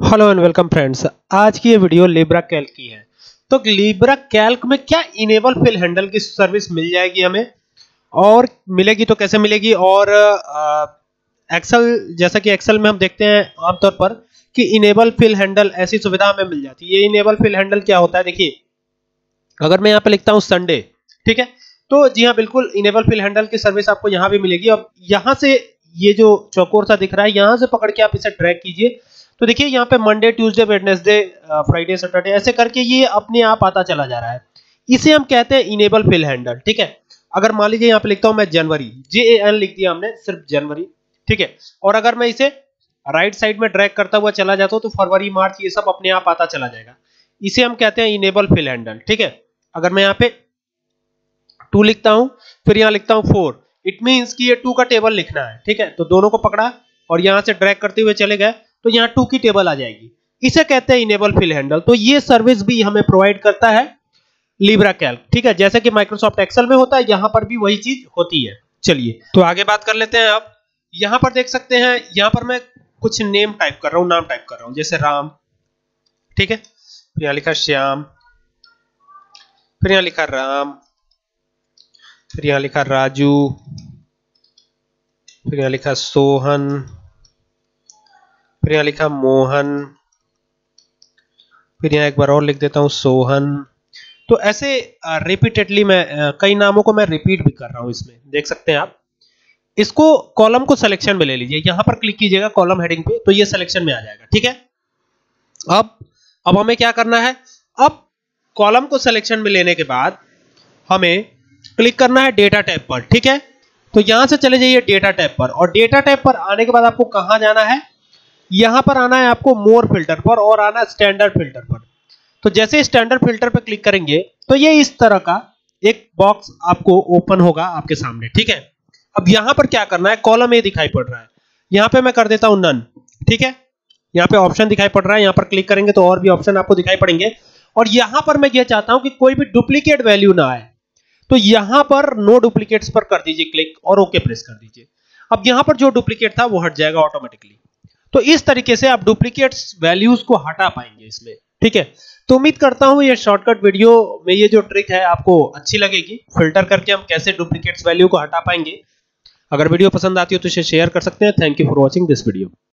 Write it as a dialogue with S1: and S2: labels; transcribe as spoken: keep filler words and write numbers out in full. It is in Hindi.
S1: Hello and welcome friends. आज की ये वीडियो लिब्रा कैल्क की है। तो लिब्रा कैल्क में क्या इनेबल फिल हैंडल की सर्विस मिल जाएगी हमें, और मिलेगी तो कैसे मिलेगी। और एक्सेल, जैसा कि एक्सेल में हम देखते हैं आमतौर पर कि इनेबल फिल हैंडल ऐसी सुविधा हमें मिल जाती है। ये इनेबल फिल हैंडल क्या होता है, देखिए अगर मैं यहाँ पे लिखता हूँ संडे, ठीक है, तो जी हाँ बिल्कुल इनेबल फिल हैंडल की सर्विस आपको यहाँ भी मिलेगी। अब यहाँ से ये जो चौकोर सा दिख रहा है, यहाँ से पकड़ के आप इसे ड्रैग कीजिए तो देखिए यहाँ पे Monday, Tuesday, Wednesday, Friday, Saturday ऐसे करके ये अपने आप आता चला जा रहा है। इसे हम कहते हैं इनेबल फिल हैंडल, ठीक है। अगर मान लीजिए यहाँ पे लिखता हूं मैं जनवरी, जे ए एन लिख दिया हमने, सिर्फ जनवरी, ठीक है। और अगर मैं इसे राइट साइड में ड्रैग करता हुआ चला जाता हूं तो फरवरी, मार्च ये सब अपने आप आता चला जाएगा। इसे हम कहते हैं इनेबल फिल हैंडल, ठीक है। अगर मैं यहाँ पे टू लिखता हूं, फिर यहाँ लिखता हूं फोर, इट मींस कि ये टू का टेबल लिखना है, ठीक है। तो दोनों को पकड़ा और यहां से ड्रैग करते हुए चले गए तो यहाँ टू की टेबल आ जाएगी। इसे कहते हैं इनेबल फिल हैंडल। तो ये सर्विस भी हमें प्रोवाइड करता है लिब्रा कैल्क, ठीक है। जैसे कि माइक्रोसॉफ्ट एक्सेल में होता है, यहां पर भी वही चीज होती है। चलिए तो आगे बात कर लेते हैं। अब यहां पर देख सकते हैं, यहां पर मैं कुछ नेम टाइप कर रहा हूं, नाम टाइप कर रहा हूं, जैसे राम, ठीक है। फिर यहां लिखा श्याम, फिर यहां लिखा राम, फिर यहां लिखा राजू, फिर यहां लिखा सोहन, फिर यहां लिखा मोहन, फिर यहां एक बार और लिख देता हूं सोहन। तो ऐसे रिपीटेडली मैं कई नामों को मैं रिपीट भी कर रहा हूं। इसमें देख सकते हैं आप। इसको कॉलम को सिलेक्शन में ले लीजिए, यहां पर क्लिक कीजिएगा कॉलम हेडिंग पे तो ये सिलेक्शन में आ जाएगा, ठीक है। अब अब हमें क्या करना है, अब कॉलम को सिलेक्शन में लेने के बाद हमें क्लिक करना है डेटा टैब पर, ठीक है। तो यहां से चले जाइए डेटा टैब पर, और डेटा टैब पर आने के बाद आपको कहां जाना है, यहां पर आना है आपको मोर फिल्टर पर, और आना है स्टैंडर्ड फिल्टर पर। तो जैसे स्टैंडर्ड फिल्टर पर क्लिक करेंगे तो ये इस तरह का एक बॉक्स आपको ओपन होगा आपके सामने, ठीक है। अब यहां पर क्या करना है, कॉलम ए दिखाई पड़ रहा है, यहां पे मैं कर देता हूं नन, ठीक है। यहां पे ऑप्शन दिखाई पड़ रहा है, यहां पर क्लिक करेंगे तो और भी ऑप्शन आपको दिखाई पड़ेंगे। और यहां पर मैं ये चाहता हूं कि कोई भी डुप्लीकेट वैल्यू ना आए, तो यहां पर नो डुप्लीकेट्स पर कर दीजिए क्लिक और ओके प्रेस कर दीजिए। अब यहां पर जो डुप्लीकेट था वो हट जाएगा ऑटोमेटिकली। तो इस तरीके से आप डुप्लीकेट्स वैल्यूज को हटा पाएंगे इसमें, ठीक है। तो उम्मीद करता हूं ये शॉर्टकट वीडियो में ये जो ट्रिक है आपको अच्छी लगेगी, फिल्टर करके हम कैसे डुप्लीकेट्स वैल्यू को हटा पाएंगे। अगर वीडियो पसंद आती हो तो इसे शेयर कर सकते हैं। Thank you for watching this video.